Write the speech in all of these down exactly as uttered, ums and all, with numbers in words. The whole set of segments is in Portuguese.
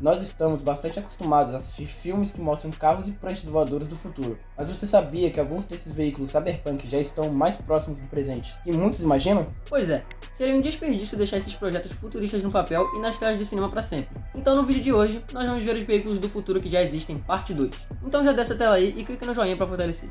nós estamos bastante acostumados a assistir filmes que mostram carros e pranchas voadoras do futuro. Mas você sabia que alguns desses veículos cyberpunk já estão mais próximos do presente que muitos imaginam? Pois é, seria um desperdício deixar esses projetos futuristas no papel e nas telas de cinema para sempre. Então no vídeo de hoje, nós vamos ver os veículos do futuro que já existem, parte dois. Então já desce a tela aí e clica no joinha para fortalecer.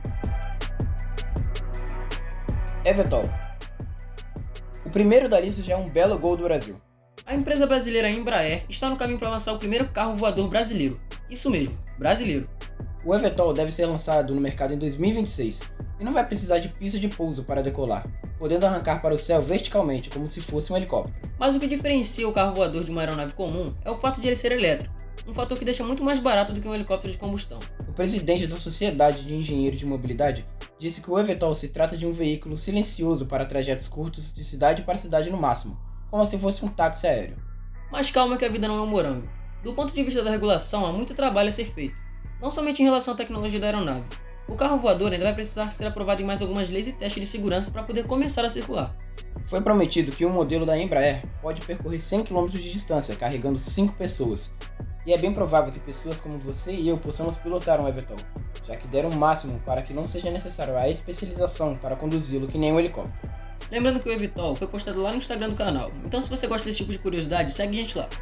eVTOL. O primeiro da lista já é um belo gol do Brasil. A empresa brasileira Embraer está no caminho para lançar o primeiro carro voador brasileiro. Isso mesmo, brasileiro. O eVTOL deve ser lançado no mercado em dois mil e vinte e seis e não vai precisar de pista de pouso para decolar, podendo arrancar para o céu verticalmente como se fosse um helicóptero. Mas o que diferencia o carro voador de uma aeronave comum é o fato de ele ser elétrico, um fator que deixa muito mais barato do que um helicóptero de combustão. O presidente da Sociedade de Engenheiros de Mobilidade disse que o eVTOL se trata de um veículo silencioso para trajetos curtos de cidade para cidade no máximo, como se fosse um táxi aéreo. Mas calma que a vida não é um morango. Do ponto de vista da regulação, há muito trabalho a ser feito, não somente em relação à tecnologia da aeronave. O carro voador ainda vai precisar ser aprovado em mais algumas leis e testes de segurança para poder começar a circular. Foi prometido que um modelo da Embraer pode percorrer cem quilômetros de distância carregando cinco pessoas, e é bem provável que pessoas como você e eu possamos pilotar um eVTOL, já que deram o máximo para que não seja necessário a especialização para conduzi-lo que nem um helicóptero. Lembrando que o eVTOL foi postado lá no Instagram do canal, então se você gosta desse tipo de curiosidade, segue a gente lá.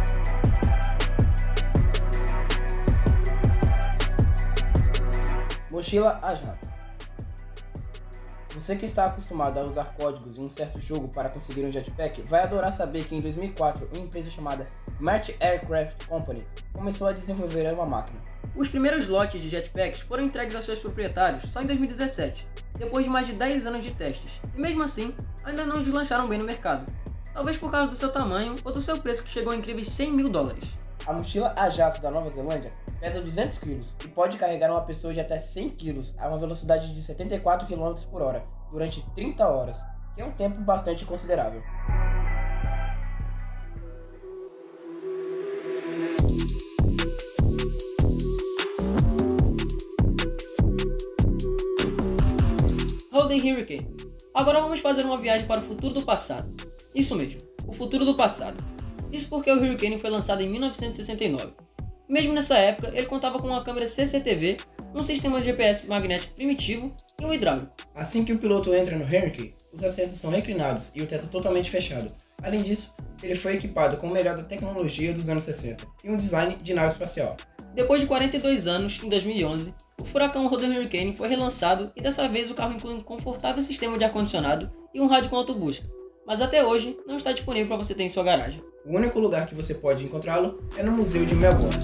Mochila a jato. Você que está acostumado a usar códigos em um certo jogo para conseguir um jetpack, vai adorar saber que em dois mil e quatro uma empresa chamada March Aircraft Company começou a desenvolver uma máquina. Os primeiros lotes de jetpacks foram entregues aos seus proprietários só em dois mil e dezessete, depois de mais de dez anos de testes, e mesmo assim, ainda não deslancharam bem no mercado. Talvez por causa do seu tamanho ou do seu preço que chegou a incríveis cem mil dólares. A mochila a jato da Nova Zelândia pesa duzentos quilos e pode carregar uma pessoa de até cem quilos a uma velocidade de setenta e quatro quilômetros por hora durante trinta horas, que é um tempo bastante considerável. Holden Hurricane. Agora vamos fazer uma viagem para o futuro do passado. Isso mesmo, o futuro do passado. Isso porque o Hurricane foi lançado em mil novecentos e sessenta e nove. Mesmo nessa época, ele contava com uma câmera C C T V, um sistema de G P S magnético primitivo e um hidráulico. Assim que o piloto entra no Hurricane, os assentos são reclinados e o teto totalmente fechado. Além disso, ele foi equipado com o melhor da tecnologia dos anos sessenta e um design de nave espacial. Depois de quarenta e dois anos, em dois mil e onze, o furacão Holden Hurricane foi relançado e dessa vez o carro inclui um confortável sistema de ar-condicionado e um rádio com autobusca, mas até hoje não está disponível para você ter em sua garagem. O único lugar que você pode encontrá-lo é no Museu de Melbourne.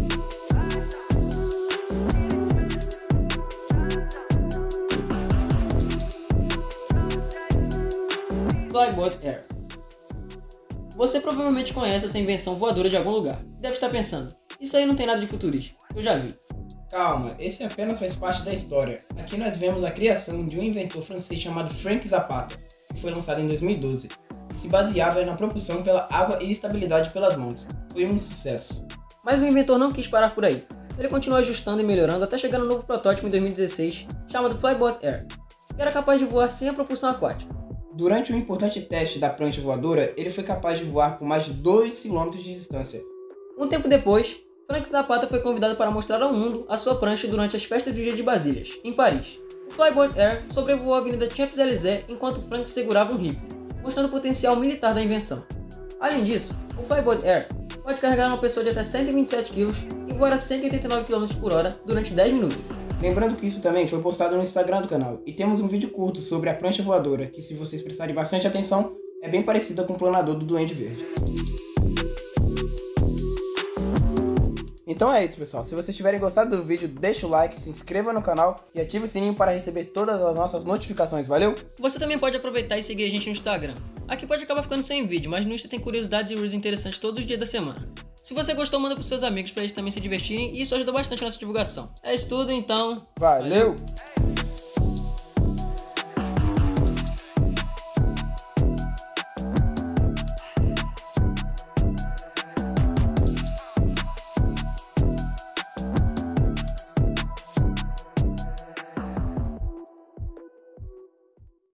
Flybot Air. Você provavelmente conhece essa invenção voadora de algum lugar. Deve estar pensando, isso aí não tem nada de futurista, eu já vi. Calma, esse apenas faz parte da história. Aqui nós vemos a criação de um inventor francês chamado Frank Zapata, que foi lançado em dois mil e doze. Se baseava na propulsão pela água e estabilidade pelas mãos. Foi um sucesso. Mas o inventor não quis parar por aí. Ele continuou ajustando e melhorando até chegar no novo protótipo em dois mil e dezesseis, chamado Flybot Air, que era capaz de voar sem a propulsão aquática. Durante um importante teste da prancha voadora, ele foi capaz de voar por mais de dois quilômetros de distância. Um tempo depois, Frank Zapata foi convidado para mostrar ao mundo a sua prancha durante as festas do Dia de Basílias, em Paris. O Flybot Air sobrevoou a Avenida Champs-Élysées enquanto Frank segurava um rifle, mostrando o potencial militar da invenção. Além disso, o Flybot Air pode carregar uma pessoa de até cento e vinte e sete quilos e voar a cento e oitenta e nove quilômetros por hora durante dez minutos. Lembrando que isso também foi postado no Instagram do canal, e temos um vídeo curto sobre a prancha voadora, que se vocês prestarem bastante atenção, é bem parecida com o planador do Duende Verde. Então é isso, pessoal. Se vocês tiverem gostado do vídeo, deixa o like, se inscreva no canal e ative o sininho para receber todas as nossas notificações, valeu? Você também pode aproveitar e seguir a gente no Instagram. Aqui pode acabar ficando sem vídeo, mas no Insta tem curiosidades e reels interessantes todos os dias da semana. Se você gostou, manda pros seus amigos para eles também se divertirem e isso ajuda bastante a nossa divulgação. É isso tudo, então... Valeu!